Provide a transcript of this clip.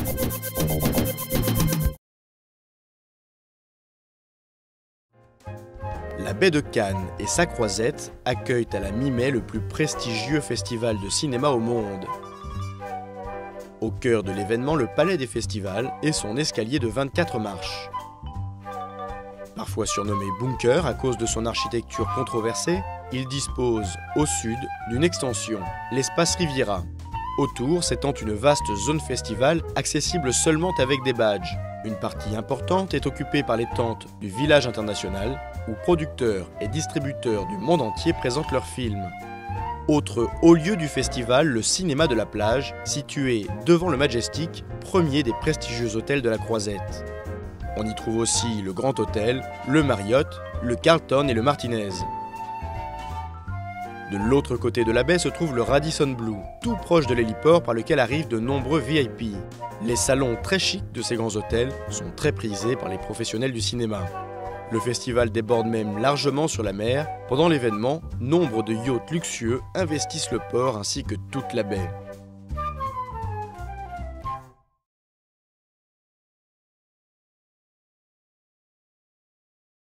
La baie de Cannes et sa croisette accueillent à la mi-mai le plus prestigieux festival de cinéma au monde. Au cœur de l'événement, le Palais des Festivals et son escalier de 24 marches. Parfois surnommé bunker à cause de son architecture controversée, il dispose au sud d'une extension, l'espace Riviera. Autour s'étend une vaste zone festival accessible seulement avec des badges. Une partie importante est occupée par les tentes du Village International, où producteurs et distributeurs du monde entier présentent leurs films. Autre haut lieu du festival, le cinéma de la plage, situé devant le Majestic, premier des prestigieux hôtels de la Croisette. On y trouve aussi le Grand Hôtel, le Marriott, le Carlton et le Martinez. De l'autre côté de la baie se trouve le Radisson Blu, tout proche de l'héliport par lequel arrivent de nombreux VIP. Les salons très chics de ces grands hôtels sont très prisés par les professionnels du cinéma. Le festival déborde même largement sur la mer. Pendant l'événement, nombre de yachts luxueux investissent le port ainsi que toute la baie.